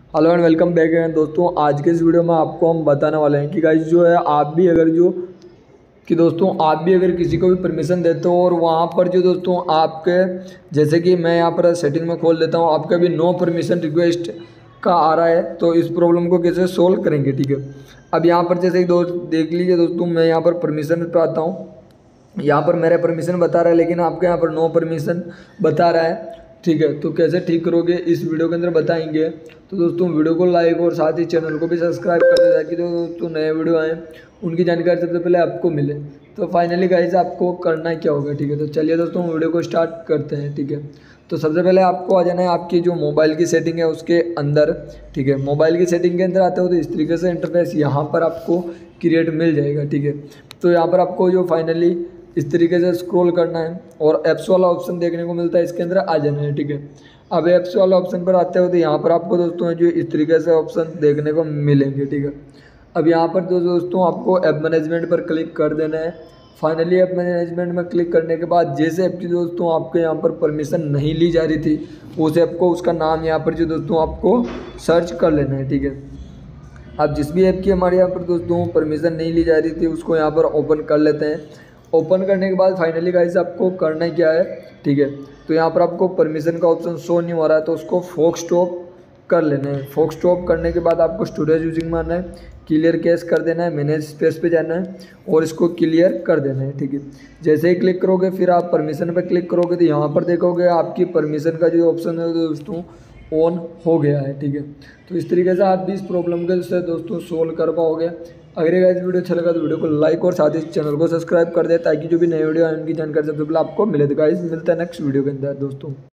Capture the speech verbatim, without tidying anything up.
Hello and welcome back हैं दोस्तों। आज के इस वीडियो में आपको हम बताने वाले हैं कि गाइस जो है आप भी अगर जो कि दोस्तों आप भी अगर किसी को भी परमिशन देते हो और वहाँ पर जो दोस्तों आपके जैसे कि मैं यहाँ पर सेटिंग में खोल देता हूँ, आपका भी नो परमिशन रिक्वेस्ट का आ रहा है, तो इस प्रॉब्लम को कैसे सोल्व करेंगे। ठीक है, अब यहाँ पर जैसे कि दोस्त देख लीजिए दोस्तों, मैं यहाँ पर परमिशन पर आता हूँ। यहाँ पर मेरा परमिशन बता रहा है लेकिन आपके यहाँ पर नो परमिशन बता रहा है। ठीक है, तो कैसे ठीक करोगे इस वीडियो के अंदर बताएंगे। तो दोस्तों वीडियो को लाइक और साथ ही चैनल को भी सब्सक्राइब कर दे ताकि जो दोस्तों नए वीडियो आए उनकी जानकारी सबसे पहले आपको मिले। तो फाइनली गाइस आपको करना क्या होगा। ठीक है, तो चलिए दोस्तों वीडियो को स्टार्ट करते हैं। ठीक है, तो सबसे पहले आपको आ जाना है आपकी जो मोबाइल की सेटिंग है उसके अंदर। ठीक है, मोबाइल की सेटिंग के अंदर आते हो तो इस तरीके से इंटरफेस यहाँ पर आपको क्रिएट मिल जाएगा। ठीक है, तो यहाँ पर आपको जो फाइनली इस तरीके से स्क्रॉल करना है और ऐप्स वाला ऑप्शन देखने को मिलता है, इसके अंदर आ जाना है। ठीक है, अब ऐप्स वाला ऑप्शन पर आते हो तो यहाँ पर आपको दोस्तों जो इस तरीके से ऑप्शन देखने को मिलेंगे। ठीक है, अब यहाँ पर जो दोस्तों आपको ऐप मैनेजमेंट पर क्लिक कर देना है। फाइनली ऐप मैनेजमेंट में क्लिक करने के बाद जैसे ऐप की दोस्तों आपके यहाँ पर परमिशन नहीं ली जा रही थी उस ऐप को उसका नाम यहाँ पर जो दोस्तों आपको सर्च कर लेना है। ठीक है, अब जिस भी ऐप की हमारे यहाँ पर दोस्तों परमिशन नहीं ली जा रही थी उसको यहाँ पर ओपन कर लेते हैं। ओपन करने के बाद फाइनली गाइस आपको करना क्या है। ठीक है, तो यहाँ पर आपको परमिशन का ऑप्शन शो नहीं हो रहा है तो उसको फोक्स स्टॉप कर लेना है। फोक्स स्टॉप करने के बाद आपको स्टोरेज यूजिंग मारना है, क्लियर कैश कर देना है, मैनेज स्पेस पे जाना है और इसको क्लियर कर देना है। ठीक है, जैसे ही क्लिक करोगे फिर आप परमिशन पे क्लिक करोगे तो यहाँ पर देखोगे आपकी परमिशन का जो ऑप्शन है दोस्तों ऑन हो गया है। ठीक है, तो इस तरीके से आप भी इस प्रॉब्लम के से दोस्तों सोल्व कर पाओगे। अगर ये गाइस वीडियो अच्छा लगा तो वीडियो को लाइक और साथ ही चैनल को सब्सक्राइब कर दे ताकि जो भी नए वीडियो आए उनकी जानकारी सबसे पहले आपको मिले। तो गाइस मिलता है नेक्स्ट वीडियो के अंदर दोस्तों।